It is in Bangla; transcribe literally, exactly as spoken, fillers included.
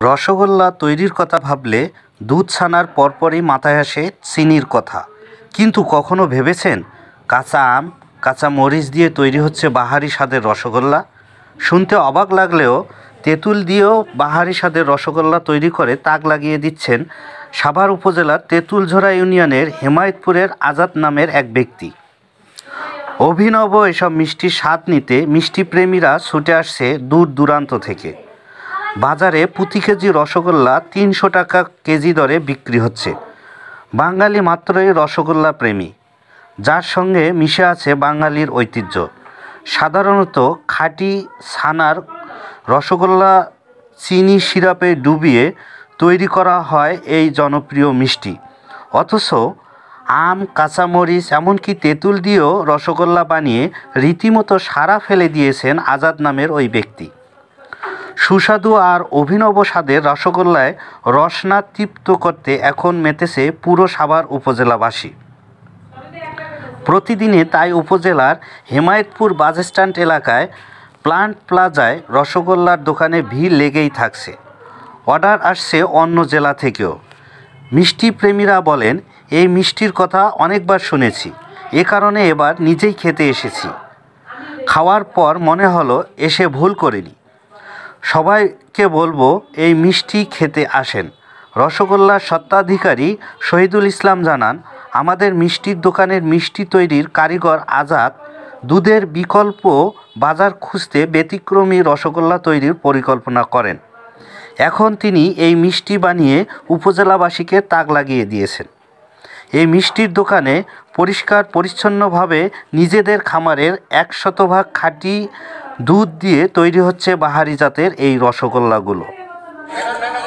রসগোল্লা তৈরির কথা ভাবলে দুধ ছানার পরপরই মাথায় আসে চিনির কথা। কিন্তু কখনো ভেবেছেন কাঁচা আম, কাঁচা মরিচ দিয়ে তৈরি হচ্ছে বাহারি স্বাদের রসগোল্লা? শুনতে অবাক লাগলেও তেঁতুল দিয়েও বাহারি স্বাদের রসগোল্লা তৈরি করে তাক লাগিয়ে দিচ্ছেন সাভার উপজেলার তেঁতুলঝরা ইউনিয়নের হেমায়েতপুরের আজাদ নামের এক ব্যক্তি। অভিনব এসব মিষ্টির স্বাদ নিতে মিষ্টিপ্রেমীরা ছুটে আসছে দূর দূরান্ত থেকে। বাজারে প্রতি কেজি রসগোল্লা তিনশো টাকা কেজি দরে বিক্রি হচ্ছে। বাঙালি মাত্রই রসগোল্লা প্রেমী, যার সঙ্গে মিশে আছে বাঙালির ঐতিহ্য। সাধারণত খাঁটি ছানার রসগোল্লা চিনি সিরাপে ডুবিয়ে তৈরি করা হয় এই জনপ্রিয় মিষ্টি। অথচ আম, কাঁচামরিচ এমনকি তেঁতুল দিয়েও রসগোল্লা বানিয়ে রীতিমতো সাড়া ফেলে দিয়েছেন আজাদ নামের ওই ব্যক্তি। সুস্বাদু আর অভিনব স্বাদের রসগোল্লায় রসনা তৃপ্ত করতে এখন মেতেছে পুরো সাভার উপজেলাবাসী। প্রতিদিনে তাই উপজেলার হেমায়েতপুর বাসস্ট্যান্ড এলাকায় প্লান্ট প্লাজায় রসগোল্লার দোকানে ভিড় লেগেই থাকছে। অর্ডার আসছে অন্য জেলা থেকেও। মিষ্টি প্রেমীরা বলেন, এই মিষ্টির কথা অনেকবার শুনেছি, এ কারণে এবার নিজেই খেতে এসেছি। খাওয়ার পর মনে হলো এসে ভুল করিনি। সবাইকে বলবো এই মিষ্টি খেতে আসেন। রসগোল্লার স্বত্বাধিকারী শহীদুল ইসলাম জানান, আমাদের মিষ্টির দোকানের মিষ্টি তৈরির কারিগর আজাদ দুধের বিকল্প বাজার খুঁজতে ব্যতিক্রমী রসগোল্লা তৈরির পরিকল্পনা করেন। এখন তিনি এই মিষ্টি বানিয়ে উপজেলাবাসীকে তাক লাগিয়ে দিয়েছেন। এই মিষ্টির দোকানে পরিষ্কার পরিচ্ছন্নভাবে নিজেদের খামারের এক শতভাগ খাঁটি দুধ দিয়ে তৈরি হচ্ছে বাহারি জাতের এই রসগোল্লাগুলো।